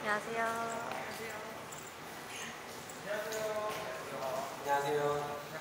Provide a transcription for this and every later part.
안녕하세요. 안녕하세요.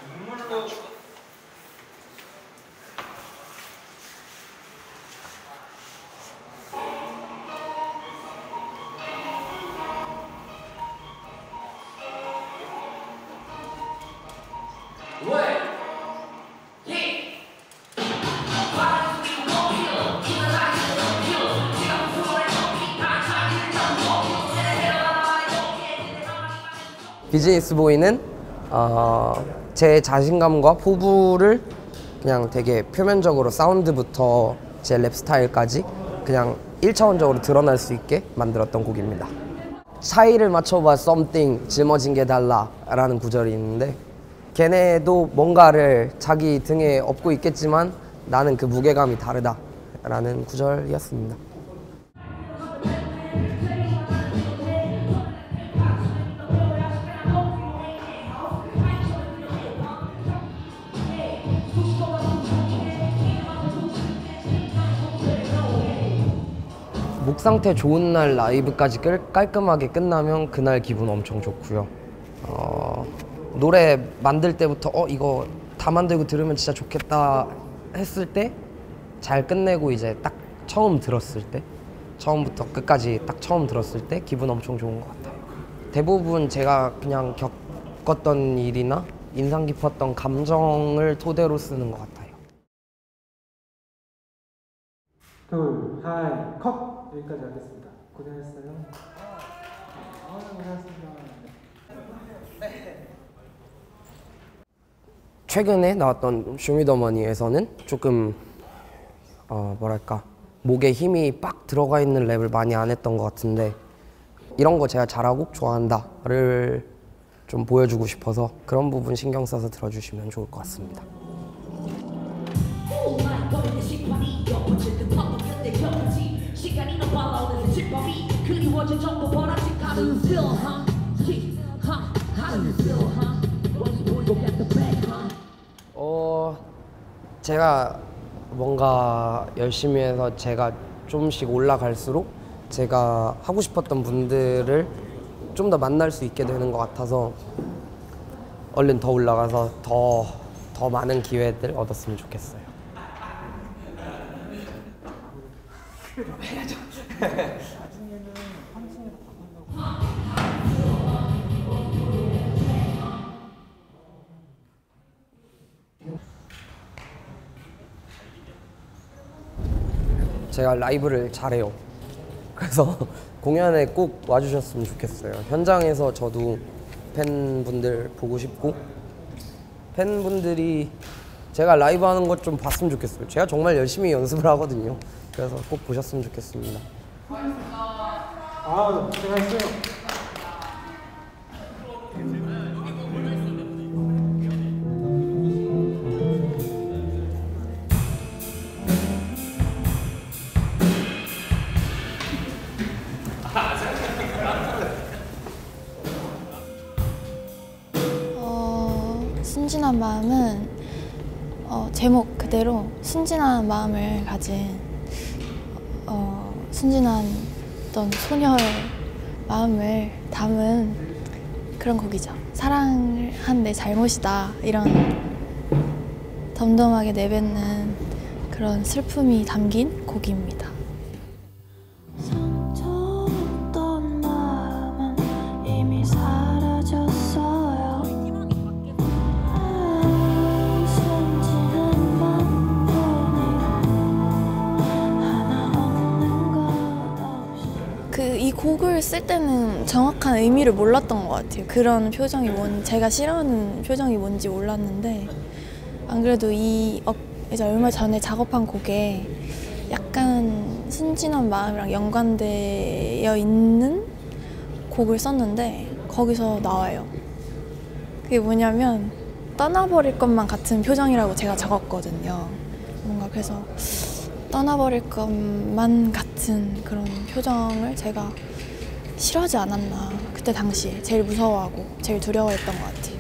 비즈니스 보이는 제 자신감과 포부를 그냥 되게 표면적으로 사운드부터 제 랩 스타일까지 그냥 1차원적으로 드러날 수 있게 만들었던 곡입니다. 차이를 맞춰봐 something 짊어진 게 달라 라는 구절이 있는데, 걔네도 뭔가를 자기 등에 업고 있겠지만 나는 그 무게감이 다르다 라는 구절이었습니다. 목 상태 좋은 날 라이브까지 깔끔하게 끝나면 그날 기분 엄청 좋고요. 노래 만들 때부터 이거 다 만들고 들으면 진짜 좋겠다 했을 때 잘 끝내고 이제 딱 처음 들었을 때, 처음부터 끝까지 딱 처음 들었을 때 기분 엄청 좋은 것 같아요. 대부분 제가 그냥 겪었던 일이나 인상 깊었던 감정을 토대로 쓰는 것 같아요. 둘, 하이, 컷! 여기까지 하겠습니다. 고생했어요. 고생했습니다. 최근에 나왔던 쇼미더머니에서는 조금 뭐랄까, 목에 힘이 빡 들어가 있는 랩을 많이 안 했던 것 같은데, 이런 거 제가 잘하고 좋아한다를 좀 보여주고 싶어서 그런 부분 신경 써서 들어주시면 좋을 것 같습니다. 제가 뭔가 열심히 해서 제가 좀씩 올라갈수록 제가 하고 싶었던 분들을 좀 더 만날 수 있게 되는 것 같아서 얼른 더 올라가서 더 많은 기회들 얻었으면 좋겠어요. 제가 라이브를 잘해요. 그래서 공연에 꼭 와주셨으면 좋겠어요. 현장에서 저도 팬분들 보고 싶고, 팬분들이 제가 라이브 하는 것 좀 봤으면 좋겠어요. 제가 정말 열심히 연습을 하거든요. 그래서 꼭 보셨으면 좋겠습니다. 고생했어요. 순진한 마음은 제목 그대로 순진한 마음을 가진 순진한 어떤 소녀의 마음을 담은 그런 곡이죠. 사랑을 한 내 잘못이다, 이런 덤덤하게 내뱉는 그런 슬픔이 담긴 곡입니다. 이 곡을 쓸 때는 정확한 의미를 몰랐던 것 같아요. 그런 표정이 제가 싫어하는 표정이 뭔지 몰랐는데, 안 그래도 이제 얼마 전에 작업한 곡에 약간 순진한 마음이랑 연관되어 있는 곡을 썼는데 거기서 나와요. 그게 뭐냐면 떠나버릴 것만 같은 표정이라고 제가 적었거든요. 뭔가 그래서 떠나버릴 것만 같은 그런 표정을 제가 싫어하지 않았나, 그때 당시에 제일 무서워하고 제일 두려워했던 것 같아요.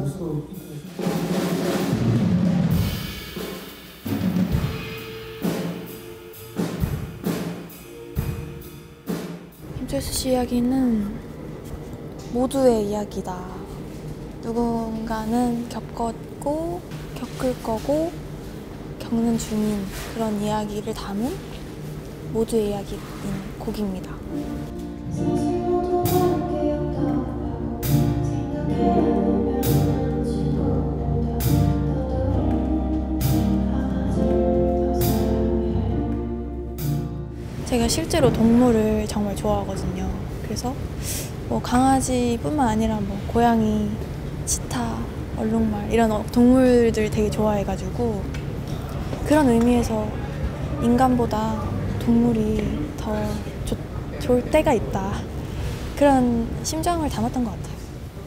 점수로 이끌어주세요. 김철수 씨 이야기는 모두의 이야기다. 누군가는 겪었고 겪을 거고 겪는 중인 그런 이야기를 담은 모두의 이야기인 곡입니다. 제가 실제로 동물을 정말 좋아하거든요. 그래서 뭐 강아지뿐만 아니라 뭐 고양이, 치타, 얼룩말 이런 동물들 되게 좋아해가지고 그런 의미에서 인간보다 동물이 더 좋을 때가 있다. 그런 심정을 담았던 것 같아요.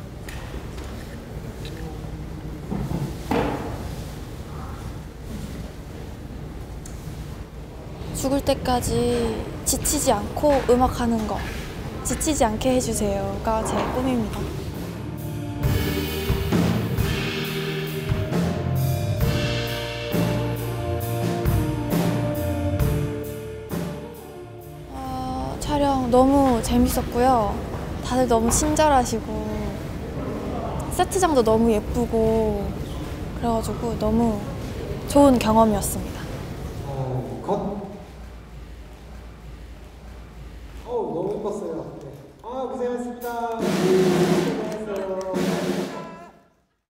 죽을 때까지 지치지 않고 음악하는 거, 지치지 않게 해주세요가 제 꿈입니다. 촬영 너무 재밌었고요. 다들 너무 친절하시고 세트장도 너무 예쁘고 그래가지고 너무 좋은 경험이었습니다. 컷. 너무 예뻤어요. 네. 고생하셨습니다.